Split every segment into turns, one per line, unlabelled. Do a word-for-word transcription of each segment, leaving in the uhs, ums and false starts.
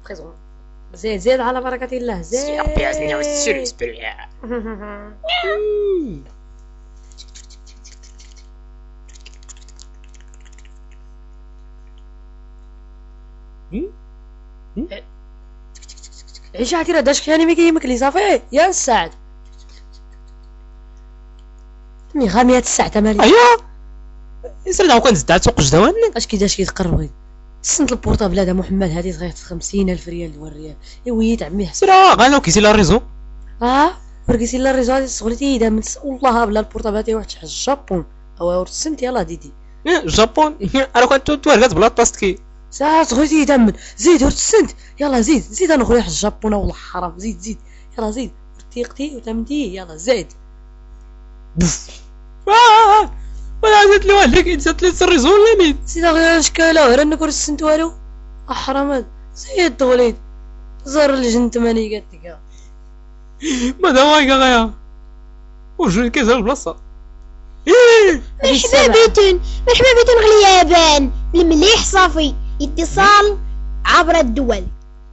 بريزون. زيد زيد على بركة الله زيد. عيش عتيرة داش كياني مي كيمك لي صافي يا السعد مي غامية الساعة تمالي.
ايوا يسرد عاو كنزد على سوق جدوان
اش كي داش كيتقرب غير سنت البورطابل هذا محمد هادي صغيرت خمسين الف ريال دوا الريال ايويت عمي حسن
سير غانا كيسي لا ريزو
اه وركيسي لا ريزو هادي صغلتي دا من والله بلا البورطابل هادي واحد شحال الجابون او سنت يلاه ديدي
الجابون انا كنت تواركات بلا طاستكي
ساعة صغيتي يدمن زيد ورت السنت يلا زيد زيد انا خويا الجابون والله حرام زيد زيد يلا زيد ورتيقتي وتمدي يلا زيد
بف اه ولا زاد لي والديك انسات لي الريزو ولا مين
زيد غير شكاله غير انك ورت السنت والو احرام زيد توليد زر الجن تماني قالت لك
ما دواك غايا وجو كيزال البلاصه
مرحبا بكم مرحبا بكم غليابان المليح صافي اتصال عبر الدول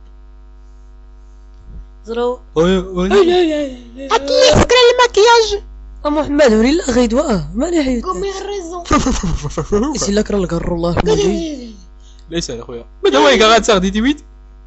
زرو
هات لي فكرة المكياج
محمد وري لا غيدوا ماني حيد
قومي غرزو
يسي لك راه القر الله يرحمه
ليس يا خويا ما دواك غاتاخدي تيويت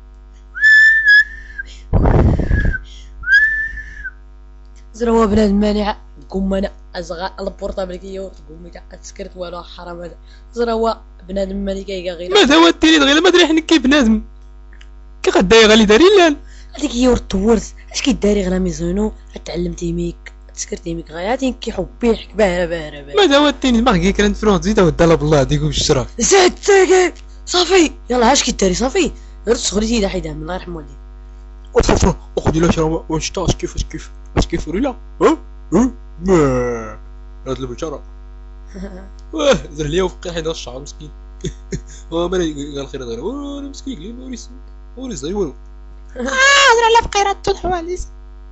زرو بنادم مانع قوم انا ازغى البورطابل كيورت قومي كاع تسكرت والو حرام هذا زرو بنادم ماني كايكا غير
ما دوا التيريد غير ما دري حنك كي بنادم كي غداي غالي داري لان
هذيك يورت تورت اش كيداري غير ميزونو تعلم تيميك تسكرت تيميك غاياتي كيحبي حك باهره باهره باهره
ما دوا التيني ما كي كان فرونت زيد ودالا بالله ديكو بالشرا
زاد تاكي صافي يلا اش كيداري صافي غير تسخريتي دا حيدها من الله يرحم والديك
اوف اخدي لا شرا واش تاش كيف اش كيف اش كيف ولا ها ها ما هاد البشاره واه زر ليا وفقي حيد الشعر مسكين وا مالي قال خير غير وانا مسكين لي موريس موريس غير والو
اه هضر على فقيرة الحواليس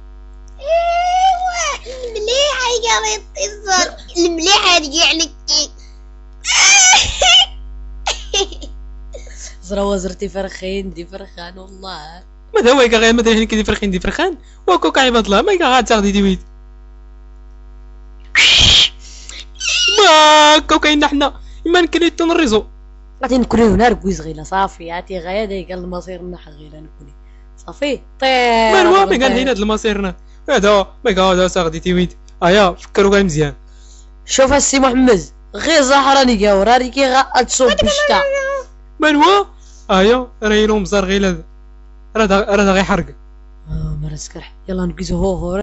ايوا المليحة يا اتصال المليحة رجع لك
زرا زرتي فرخين دي فرخان والله
ما دواك غير ما دري كي فرخين دي فرخان واكو عباد الله ما غاتاخدي ديويت ما كاين حنا ما نكريتو نريزو
غادي نكونو هنا ركويز غيلا صافي عاتي غايا داي قال المصير نحا غيلا نكوني صافي طير
ما هو ما قال هنا هاد المصيرنا هذا ما هذا ساغدي تيويت ايا فكروا كاع مزيان
شوف السي محمد غير زهراني كاور راني كي غتصوب بالشتا
من هو ايا راه يلوم زار غير هذا راه راه غيحرق
اه مرسكر يلا نكيزو هو هو